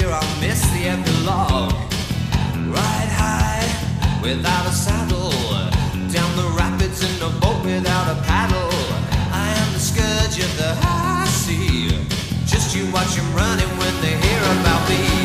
I'll miss the epilogue. Ride high without a saddle, down the rapids in a boat without a paddle. I am the scourge of the high sea. Just you watch them running when they hear about me.